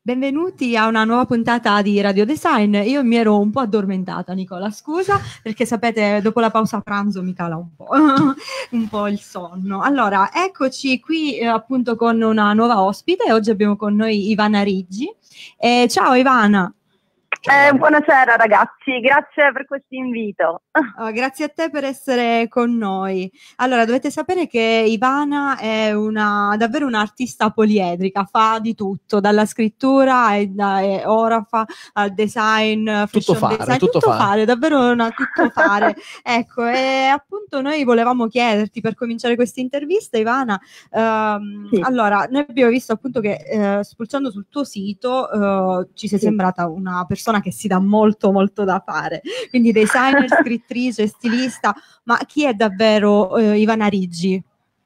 Benvenuti a una nuova puntata di Radio Design. Io mi ero un po' addormentata, Nicola, scusa, perché sapete, dopo la pausa pranzo mi cala un po', un po' il sonno. Allora, eccoci qui appunto con una nuova ospite. Oggi abbiamo con noi Ivana Riggi. Ciao Ivana. Buonasera ragazzi, grazie per questo invito. Oh, grazie a te per essere con noi. Allora, dovete sapere che Ivana è davvero un'artista poliedrica, fa di tutto, dalla scrittura e ora fa al design, fashion design, tutto fare, davvero una tutto fare. Ecco, e appunto noi volevamo chiederti per cominciare questa intervista, Ivana, Sì. allora, noi abbiamo visto appunto che spulciando sul tuo sito ci sei sembrata una persona che si dà molto molto da fare, quindi designer, scrittrice, stilista, ma chi è davvero Ivana Riggi?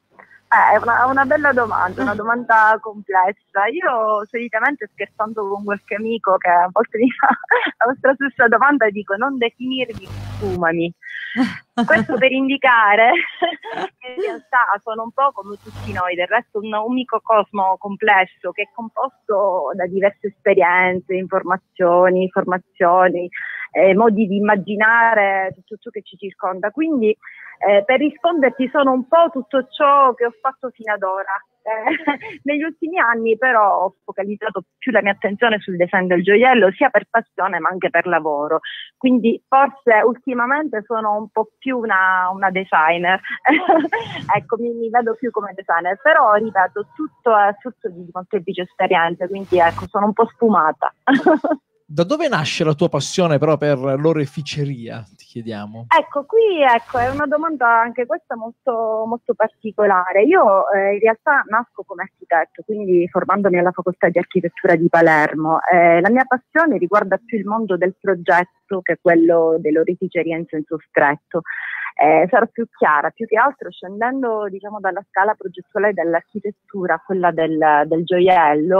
È una bella domanda, una domanda complessa. Io solitamente, scherzando con qualche amico che a volte mi fa la vostra stessa domanda, dico: non definirmi, sfumami. Questo per indicare che in realtà sono un po' come tutti noi, del resto un microcosmo complesso che è composto da diverse esperienze, informazioni, formazioni, modi di immaginare tutto ciò che ci circonda. Quindi per risponderti sono un po' tutto ciò che ho fatto fino ad ora. Negli ultimi anni però ho focalizzato più la mia attenzione sul design del gioiello, sia per passione ma anche per lavoro, quindi forse ultimamente sono un po' più una designer. Ecco, mi vedo più come designer, però ripeto, tutto è frutto di molteplici esperienze, quindi ecco, sono un po' sfumata. Da dove nasce la tua passione però per l'oreficeria, ti chiediamo? Ecco, è una domanda anche questa molto, molto particolare. Io in realtà nasco come architetto, quindi formandomi alla Facoltà di Architettura di Palermo. La mia passione riguarda più il mondo del progetto che quello dell'oreficeria in senso stretto. Sarò più chiara, più che altro scendendo diciamo dalla scala progettuale dell'architettura a quella del gioiello.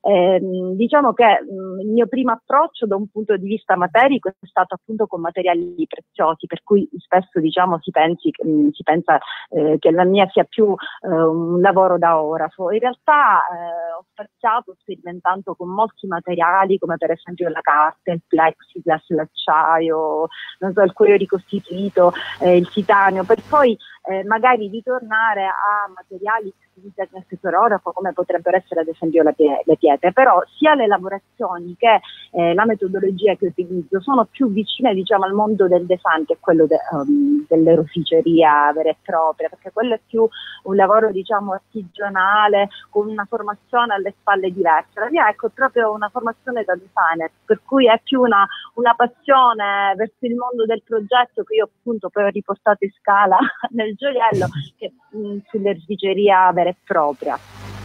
Diciamo che il mio primo approccio da un punto di vista materico è stato appunto con materiali preziosi, per cui spesso diciamo si pensa che la mia sia più un lavoro da orafo. In realtà ho spaziato sperimentando con molti materiali, come per esempio la carta, il plexiglass, l'acciaio, non so, il cuoio ricostituito, il titanio, per poi magari ritornare a materiali utilizzati per orafo, come potrebbero essere ad esempio le pietre. Però sia le lavorazioni che la metodologia che utilizzo sono più vicine diciamo al mondo del design che quello dell'oreficeria vera e propria, perché quello è più un lavoro diciamo artigianale con una formazione alle spalle diversa. La mia ecco, è proprio una formazione da designer, per cui è più una passione verso il mondo del progetto che io appunto poi ho riportato in scala nel gioiello, che sull'oreficeria vera e propria.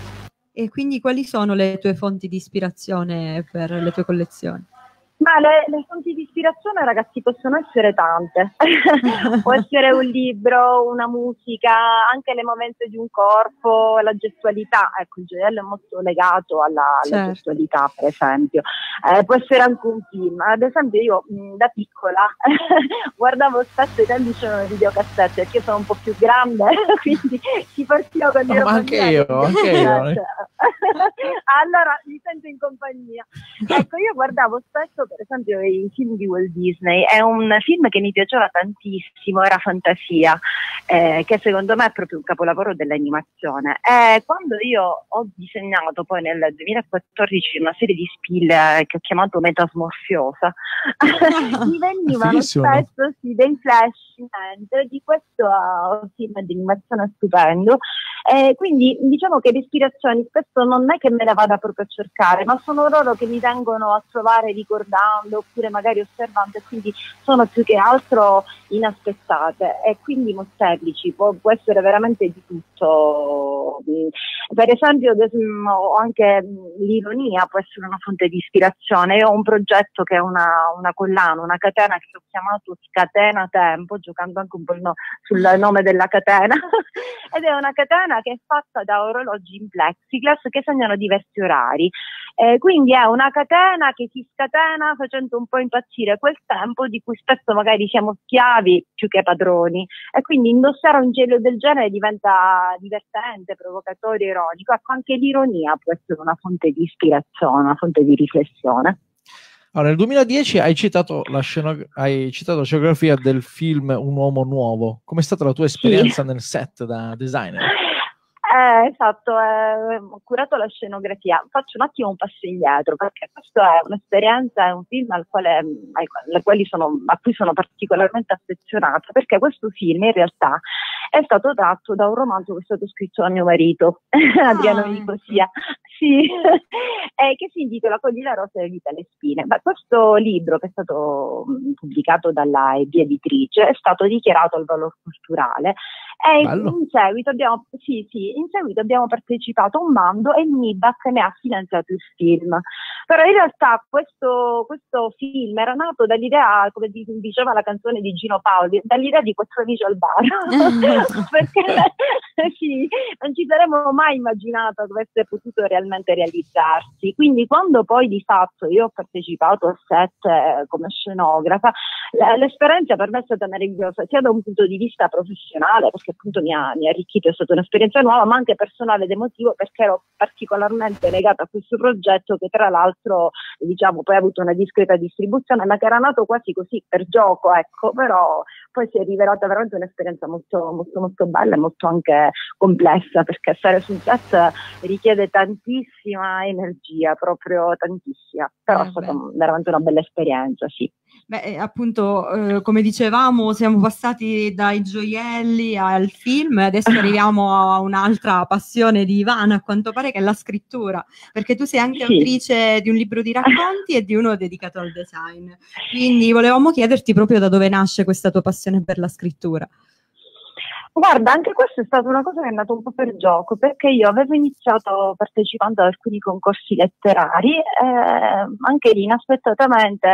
E quindi quali sono le tue fonti di ispirazione per le tue collezioni? Ma le fonti di ispirazione, ragazzi, possono essere tante. Può essere un libro, una musica, anche le movenze di un corpo, la gestualità. Ecco, il gioiello è molto legato alla gestualità, per esempio. Può essere anche un film. Ad esempio, io da piccola guardavo spesso, i tempi c'erano le videocassette, perché io sono un po' più grande, quindi si partiva con ma anche io. Allora mi sento in compagnia. Ecco, io guardavo spesso per esempio i film di Walt Disney. È un film che mi piaceva tantissimo, era Fantasia, che secondo me è proprio un capolavoro dell'animazione. Quando io ho disegnato poi nel 2014 una serie di spill che ho chiamato Metasmorfiosa, mi venivano spesso dei flash in mente di questo film di animazione stupendo. Quindi diciamo che le ispirazioni spesso non è che me le vada proprio a cercare, ma sono loro che mi vengono a trovare ricordando oppure magari osservando, e quindi sono più che altro inaspettate e quindi molteplici, può essere veramente di tutto. Per esempio anche l'ironia può essere una fonte di ispirazione. Io ho un progetto che è una collana, una catena che ho chiamato Scatena Tempo, giocando anche un po' sul nome della catena ed è una catena che è fatta da orologi in plexiglass che segnano diversi orari. Quindi è una catena che si scatena facendo un po' impazzire quel tempo di cui spesso magari siamo schiavi più che padroni, e quindi indossare un gelo del genere diventa divertente, provocatorio, ironico. Ecco, anche l'ironia può essere una fonte di ispirazione, una fonte di riflessione. Allora, nel 2010 hai citato la scenografia del film Un uomo nuovo. Com'è stata la tua esperienza nel set da designer? Esatto, ho curato la scenografia. Faccio un attimo un passo indietro, perché questa è un'esperienza, è un film a cui sono particolarmente affezionata, perché questo film in realtà è stato tratto da un romanzo che è stato scritto da mio marito, Adriano Nicosia, sì, che si intitola Cogli la rosa e evita le spine. Questo libro, che è stato pubblicato dalla Ebbie Editrice, è stato dichiarato al valore culturale, e in seguito abbiamo partecipato a un bando e il MIBAC ne ha finanziato il film. Però in realtà questo film era nato dall'idea, come diceva la canzone di Gino Paoli, dall'idea di Quattro amici al bar, perché sì, non ci saremmo mai immaginato che avesse potuto realmente realizzarsi. Quindi quando poi di fatto io ho partecipato al set come scenografa, l'esperienza per me è stata meravigliosa, sia da un punto di vista professionale, perché appunto mi ha arricchito, è stata un'esperienza nuova, ma anche personale ed emotivo, perché ero particolarmente legata a questo progetto, che tra l'altro diciamo poi ha avuto una discreta distribuzione, ma che era nato quasi così per gioco, ecco, però poi si è rivelata veramente un'esperienza molto, molto, molto bella e molto anche complessa, perché stare su un set richiede tantissima energia, proprio tantissima, però è stata veramente una bella esperienza, sì. Beh, appunto, come dicevamo, siamo passati dai gioielli al film, adesso arriviamo a un'altra passione di Ivana, a quanto pare, che è la scrittura, perché tu sei anche autrice di un libro di racconti e di uno dedicato al design. Quindi volevamo chiederti proprio da dove nasce questa tua passione per la scrittura. Guarda, anche questa è stata una cosa che è nata un po' per gioco, perché io avevo iniziato partecipando ad alcuni concorsi letterari, anche lì inaspettatamente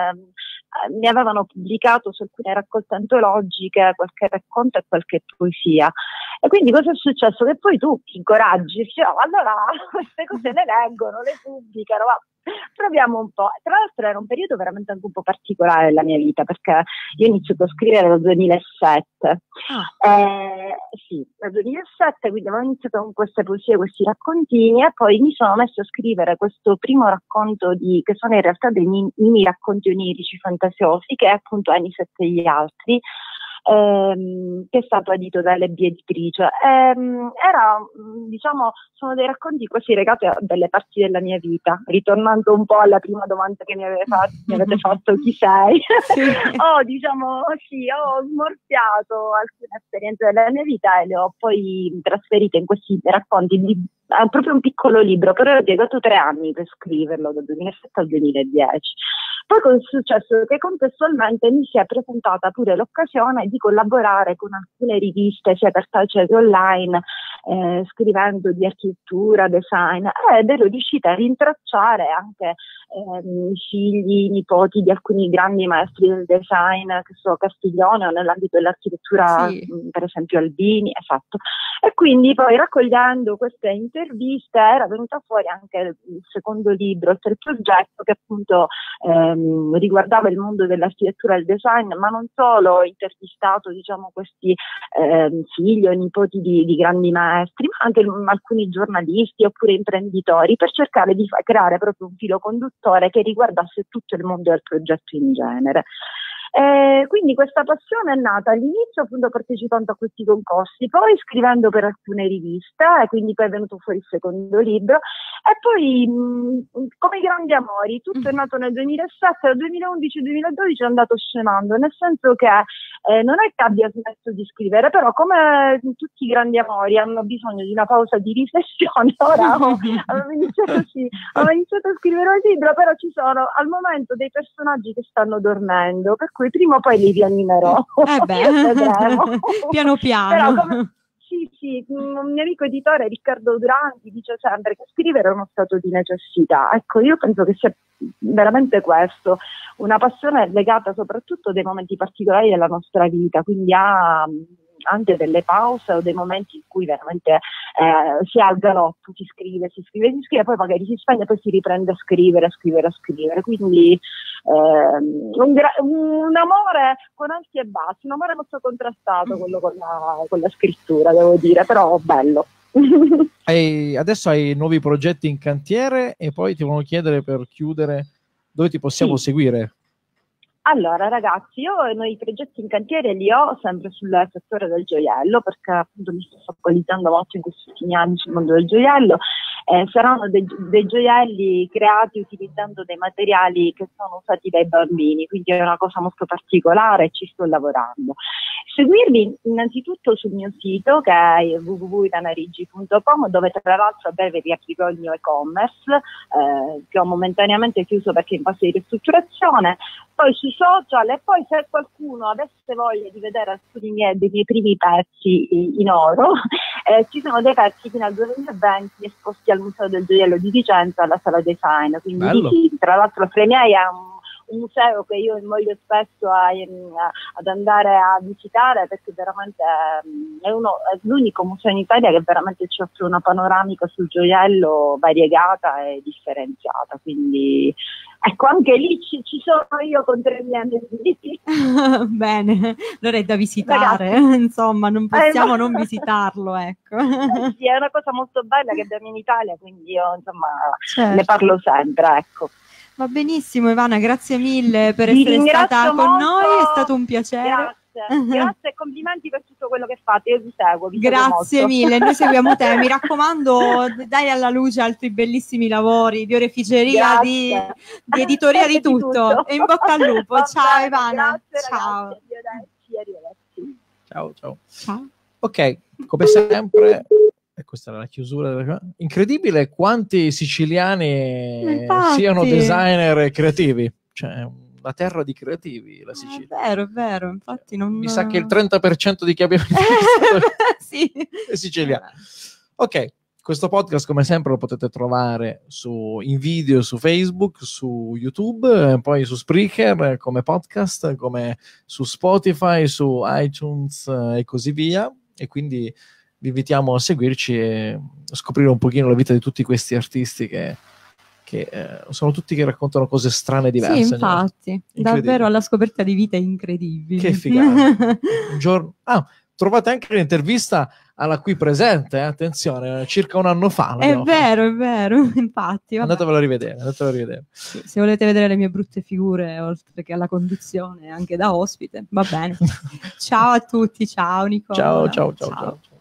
mi avevano pubblicato su alcune raccolte antologiche qualche racconto e qualche poesia. E quindi cosa è successo? Che poi tu ti incoraggi, dici, allora queste cose le leggono, le pubblicano, proviamo un po'. Tra l'altro era un periodo veramente anche un po' particolare della mia vita, perché io ho iniziato a scrivere nel 2007. Sì, nel 2007, quindi avevo iniziato con queste poesie, questi raccontini, e poi mi sono messa a scrivere questo primo racconto che sono in realtà dei mini racconti onirici fantasiosi, che è appunto Anis e gli altri, che è stato edito dall'Ebbie Editrice. Diciamo, sono dei racconti quasi legati a delle parti della mia vita, ritornando un po' alla prima domanda che mi avete fatto, chi sei? Sì. Ho smorfiato alcune esperienze della mia vita e le ho poi trasferite in questi racconti. È proprio un piccolo libro, però ho piegato 3 anni per scriverlo, dal 2007 al 2010. Poi cosa è successo? Che contestualmente mi si è presentata pure l'occasione di collaborare con alcune riviste, sia cartacee che online, scrivendo di architettura, design, ed ero riuscita a rintracciare anche figli, nipoti di alcuni grandi maestri del design, che so, Castiglione, o nell'ambito dell'architettura, per esempio Albini, esatto. E quindi poi, raccogliendo queste interviste, era venuta fuori anche il secondo libro, il progetto, che appunto riguardava il mondo dell'architettura e del design, ma non solo, ho intervistato, diciamo, questi figli o nipoti di grandi maestri, ma anche alcuni giornalisti oppure imprenditori, per cercare di creare proprio un filo conduttore che riguardasse tutto il mondo del progetto in genere. Quindi questa passione è nata all'inizio appunto partecipando a questi concorsi, poi scrivendo per alcune riviste, e quindi poi è venuto fuori il secondo libro, e poi come i grandi amori, tutto è nato nel 2007, dal 2011-2012 è andato scemando, nel senso che non è che abbia smesso di scrivere, però come tutti i grandi amori hanno bisogno di una pausa di riflessione, ora avevo iniziato a scrivere un libro, però ci sono al momento dei personaggi che stanno dormendo, per cui prima o poi li rianimerò. Vedremo. Piano piano. Però sì, un mio amico editore, Riccardo Duranti, dice sempre che scrivere è uno stato di necessità. Ecco, io penso che sia veramente questo, una passione legata soprattutto a dei momenti particolari della nostra vita, quindi a anche delle pause o dei momenti in cui veramente si è al galoppo, si scrive, poi magari si spegne e poi si riprende a scrivere. Quindi un amore con alti e bassi, un amore molto contrastato quello con la scrittura, devo dire, però bello. Adesso hai nuovi progetti in cantiere, e poi ti volevo chiedere, per chiudere, dove ti possiamo seguire? Allora ragazzi, io i progetti in cantiere li ho sempre sul settore del gioiello, perché appunto mi sto focalizzando molto in questi ultimi anni sul mondo del gioiello. Saranno dei gioielli creati utilizzando dei materiali che sono usati dai bambini, quindi è una cosa molto particolare e ci sto lavorando. Seguirmi innanzitutto sul mio sito, che è www.ivanarigi.com, dove tra l'altro a breve riaprirò il mio e-commerce, che ho momentaneamente chiuso perché è in fase di ristrutturazione. Poi sui social, e poi se qualcuno avesse voglia di vedere alcuni dei miei primi pezzi in oro, ci sono dei pezzi fino al 2020 esposti al Museo del Gioiello di Vicenza, alla Sala Design, quindi tra l'altro Fremiei è un museo che io invoglio spesso ad andare a visitare, perché veramente è l'unico museo in Italia che veramente ci offre una panoramica sul gioiello variegata e differenziata, quindi ecco, anche lì ci sono io con 3 miei amici. Bene, allora è da visitare. Ragazzi, insomma, non possiamo non visitarlo, ecco. Sì, è una cosa molto bella che abbiamo in Italia, quindi io insomma ne parlo sempre, ecco. Va benissimo Ivana, grazie mille per essere stata con noi, è stato un piacere. Grazie e complimenti per tutto quello che fate, io vi seguo. Grazie mille, noi seguiamo te, mi raccomando, dai alla luce altri bellissimi lavori di oreficeria, di editoria, di tutto. E in bocca al lupo. Ciao Ivana. Grazie, ciao. Ragazzi, arrivederci. Ciao. Ok, come sempre, e questa era la chiusura. Incredibile quanti siciliani siano designer e creativi, cioè la terra di creativi, la Sicilia. È vero, infatti non... Mi sa che il 30% di chi abbiamo sì. è siciliano. Ok, questo podcast come sempre lo potete trovare in video su Facebook, su YouTube, poi su Spreaker come podcast, come su Spotify, su iTunes e così via, e quindi vi invitiamo a seguirci e a scoprire un pochino la vita di tutti questi artisti che sono tutti che raccontano cose strane e diverse. Sì, infatti, davvero alla scoperta di vite incredibili. Che figata. Un giorno... trovate anche l'intervista alla qui presente, attenzione, circa un anno fa. È vero, infatti. Andatevelo a rivedere. Sì, se volete vedere le mie brutte figure, oltre che alla conduzione, anche da ospite, va bene. Ciao a tutti, ciao Nicola. Ciao.